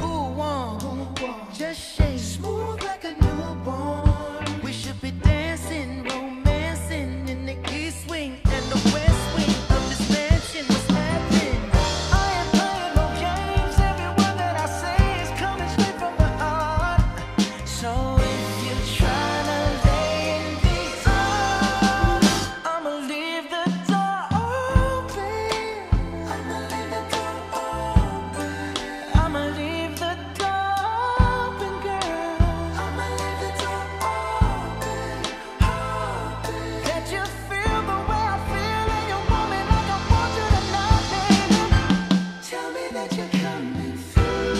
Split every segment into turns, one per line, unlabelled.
Who won? Just shake. Smooth like a newborn. We should be dancing, romancing in the east wing and the west wing of this mansion. What's happening? I ain't playing no games. Every word that I say is coming straight from the heart. So if you're trying to lay in these arms, I'ma leave the door open. I'ma leave the door open. I'ma leave the door open, girl. I'ma leave the door open, open. That you feel the way I feel and you want me like I want you tonight, baby. Tell me that you're coming through.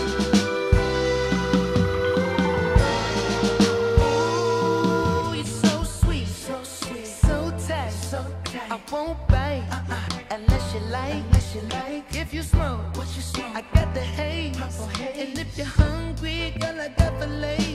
Ooh, you're so sweet, so sweet, so tight, so tight. I won't bite unless you like. If you smoke, what you smoke? I got the haze. And if you're hungry, girl, I got the lace.